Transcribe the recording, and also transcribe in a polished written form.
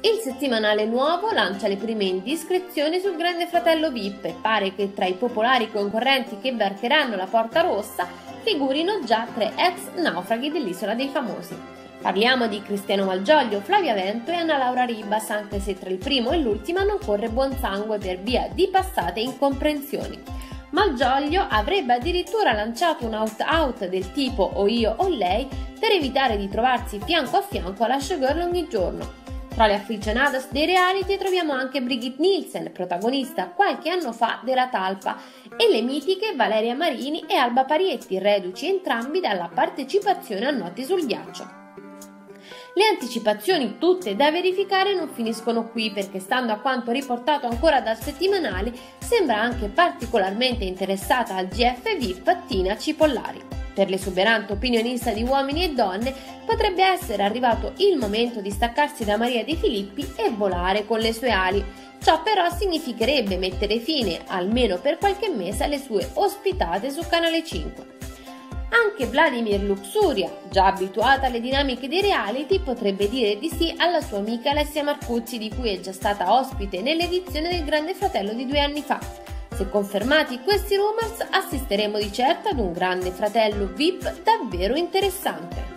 Il settimanale nuovo lancia le prime indiscrezioni sul Grande Fratello VIP e pare che tra i popolari concorrenti che varcheranno la porta rossa figurino già 3 ex naufraghi dell'Isola dei Famosi. Parliamo di Cristiano Malgioglio, Flavia Vento e Anna Laura Ribas, anche se tra il primo e l'ultima non corre buon sangue per via di passate incomprensioni. Malgioglio avrebbe addirittura lanciato un out-out del tipo o io o lei per evitare di trovarsi fianco a fianco alla showgirl ogni giorno. Tra le aficionadas dei reality troviamo anche Brigitte Nielsen, protagonista qualche anno fa della Talpa, e le mitiche Valeria Marini e Alba Parietti, reduci entrambi dalla partecipazione a Notti sul ghiaccio. Le anticipazioni, tutte da verificare, non finiscono qui perché, stando a quanto riportato ancora dal settimanale, sembra anche particolarmente interessata al GF VIP Tina Cipollari. Per l'esuberante opinionista di Uomini e Donne potrebbe essere arrivato il momento di staccarsi da Maria De Filippi e volare con le sue ali. Ciò però significherebbe mettere fine, almeno per qualche mese, alle sue ospitate su Canale 5. Anche Vladimir Luxuria, già abituata alle dinamiche dei reality, potrebbe dire di sì alla sua amica Alessia Marcuzzi, di cui è già stata ospite nell'edizione del Grande Fratello di 2 anni fa. Se confermati questi rumors, assisteremo di certo ad un Grande Fratello VIP davvero interessante.